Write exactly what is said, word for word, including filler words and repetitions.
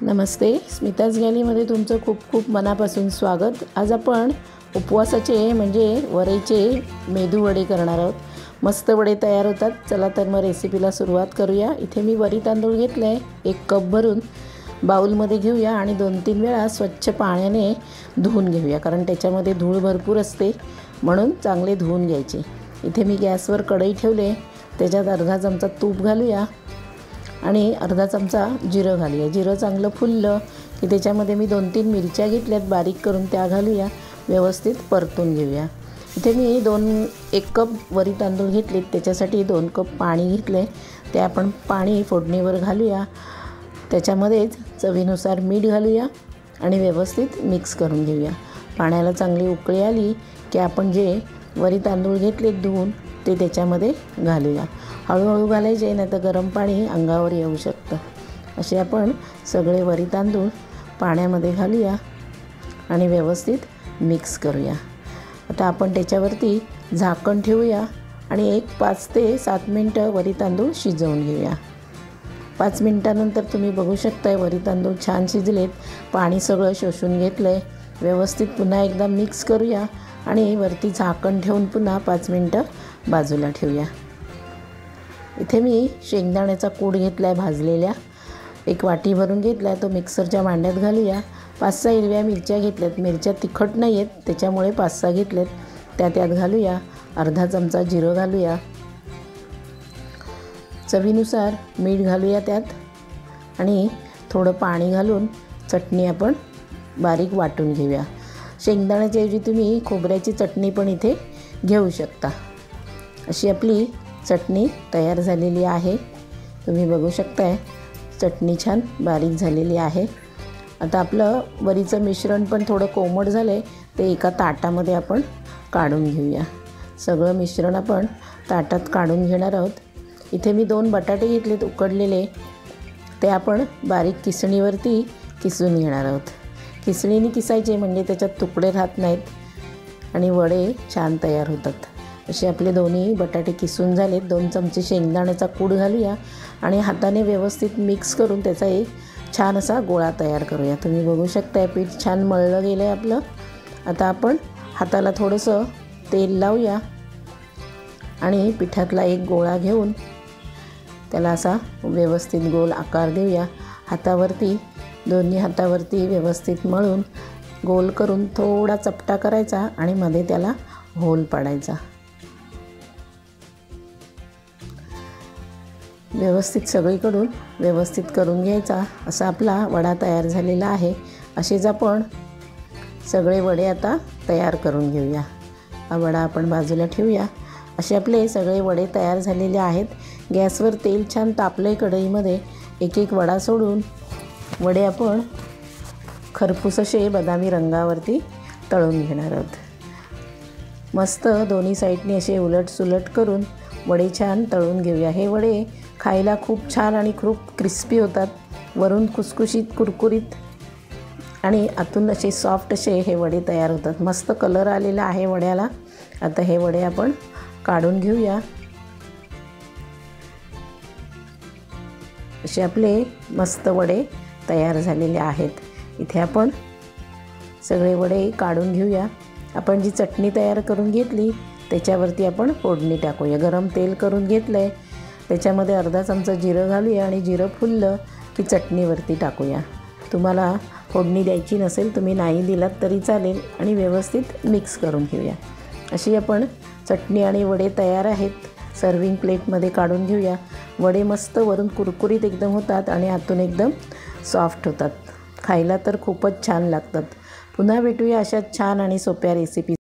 नमस्ते, स्मिताज गॅलीमध्ये तुमचं खूप खूप मनापासून स्वागत। आज आपण उपवासाचे म्हणजे वरेचे मेदू वडे करणार आहोत। मस्त वडे तयार होतात। चला तर मग रेसिपीला सुरुवात करूया। इथे मी वरी तांदूळ घेतले आहे, एक कप भरून बाउलमध्ये घेऊया आणि दोन तीन वेळा स्वच्छ पाण्याने धुवून घेऊया, कारण त्याच्यामध्ये धूळ भरपूर असते, म्हणून चांगले धुवून घ्यायचे। इथे मी गॅसवर कढई ठेवले, त्याच्यात अर्धा चमचा तूप घालूया आणि अर्धा चमचा जिरं घालूया। जिरं चांगलं फुललं की त्याच्यामध्ये मी दोन तीन मिरच्या घेतल्यात बारीक करून, त्या घालूया, व्यवस्थित परतून घेऊया। इथे मी दोन एक कप वरी तांदूळ घेतलेत, त्याच्यासाठी दोन कप पाणी घेतले, ते आपण पाणी फोडणीवर घालूया। त्याच्यामध्येच चवीनुसार मीठ घालूया आणि व्यवस्थित मिक्स करून घेऊया। पाण्याला चांगली उकळी आली की आपण जे वरी तांदूळ घेतलेत धुवून ते त्याच्यामध्ये घालूया। हळूहळू घालायचे, नाही तर गरम पाणी अंगावर येऊ शकतं। असे आपण सगळे वरी तांदूळ पाण्यामध्ये घालूया आणि व्यवस्थित मिक्स करूया। आता आपण त्याच्यावरती झाकण ठेवूया आणि एक पाच ते सात मिनटं वरी तांदूळ शिजवून घेऊया। पाच मिनटानंतर तुम्ही बघू शकता वरी तांदूळ छान शिजलेत, पाणी सगळं शोषून घेतलं आहे। व्यवस्थित पुन्हा एकदा मिक्स करूया आणि वरती झाकण ठेवून पुन्हा पाच मिनटं बाजूला ठेवूया। इथे मी शेंगदाण्याचा कूट घेतला आहे भाजलेल्या, एक वाटी भरून घेतला आहे, तो मिक्सरच्या भांड्यात घालूया। पाच सहा हिरव्या मिरच्या घेतल्यात, मिरच्या तिखट नाही आहेत त्याच्यामुळे पाच सहा घेतल्यात, त्या त्यात घालूया। अर्धा चमचा जिरं घालूया, चवीनुसार मीठ घालूया त्यात आणि थोडं पाणी घालून चटणी आपण बारीक वाटून घेऊया। शेंगदाण्याच्या ऐवजी तुम्ही खोबऱ्याची चटणी पण इथे घेऊ शकता। अशी आपली चटणी तयार झालेली आहे, तुम्ही बघू शकताय चटणी छान बारीक झालेली आहे। आता आपलं वरीचं मिश्रण पण थोडं कोमट झालं आहे, ते एका ताटामध्ये आपण काढून घेऊया। सगळं मिश्रण आपण ताटात काढून घेणार आहोत। इथे मी दोन बटाटे घेतलेत उकडलेले, ते आपण बारीक किसणीवरती किसून घेणार आहोत। किसणीने किसायचे म्हणजे त्याच्यात तुकडे राहत नाहीत आणि वडे छान तयार होतात। असे आपले दोन्ही बटाटे किसून झालेत। दोन चमचे शेंगदाण्याचा कूट घालूया आणि हाताने व्यवस्थित मिक्स करून त्याचा एक छान असा गोळा तयार करूया। तुम्ही बघू शकता पीठ छान मळलं गेलं आहे आपलं। आता आपण हाताला थोडंसं तेल लावूया आणि पिठातला एक गोळा घेऊन त्याला असा व्यवस्थित गोल आकार देऊया। हातावरती दोन्ही हातावरती व्यवस्थित मळून गोल करून थोडा चपटा करायचा आणि मध्ये त्याला होल पाडायचा। व्यवस्थित सगळीकडून व्यवस्थित करून घ्यायचा। असा आपला वडा तयार झालेला आहे। असेच आपण सगळे वडे आता तयार करून घेऊया। हा वडा आपण बाजूला ठेवूया। असे आपले सगळे वडे तयार झालेले आहेत। गॅसवर तेल छान तापले कढईमध्ये, एक एक वडा सोडून वडे आपण खरपूस असे बदामी रंगावरती तळून घेणार आहोत। मस्त दोन्ही साईडने असे उलट सुलट करून वडे छान तळून घेऊया। हे वडे खायला खूप छान आणि खूप क्रिस्पी होतात, वरून खुसखुशीत कुरकुरीत आणि आतून असे सॉफ्ट असे हे वडे तयार होतात। मस्त कलर आलेला आहे वड्याला। आता हे वडे आपण काढून घेऊया। असे आपले मस्त वडे तयार झालेले आहेत। इथे आपण सगळे वडे काढून घेऊया। आपण जी चटणी तयार करून घेतली त्याच्यावरती आपण फोडणी टाकूया। गरम तेल करून घेतलं आहे, त्याच्यामध्ये अर्धा चमचा जिरं घालूया आणि जिरं फुललं की चटणीवरती टाकूया। तुम्हाला फोडणी द्यायची नसेल तुम्ही नाही दिलात तरी चालेल आणि व्यवस्थित मिक्स करून घेऊया। अशी आपण चटणी आणि वडे तयार आहेत। सर्विंग प्लेटमध्ये काढून घेऊया। वडे मस्त वरून कुरकुरीत एकदम होतात आणि आतून एकदम सॉफ्ट होतात, खायला तर खूपच छान लागतात। पुन्हा भेटूया अशा छान आणि सोप्या रेसिपी।